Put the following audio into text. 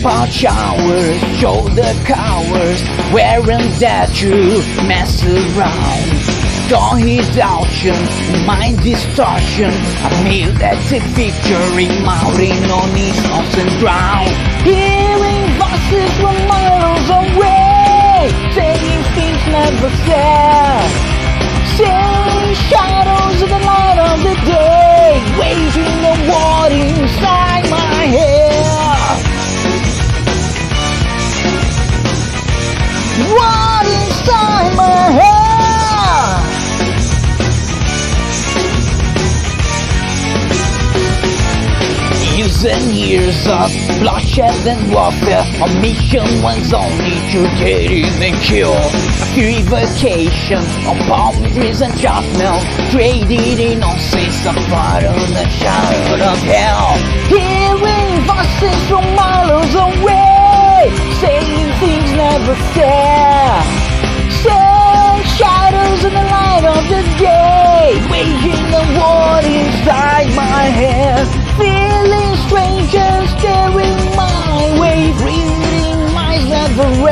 about showers, shoulder covers, wearing that you mess around. Don't indulgence, mind distortion, a mutilated picture mounting on his house and ground. Hearing voices from miles away, saying things never said, seeing shadows in the light of the day, waging a war inside my head. War inside my head. Years and years of bloodshed and warfare, our mission was only to get him and kill. Purification of boundaries and judgment, traded innocence apart on the shadow of hell. Hearing voices from miles away, saying things never said, seeing shadows in the light of the day, waging a war inside my head. Feeling strangers staring my way, breathing minds never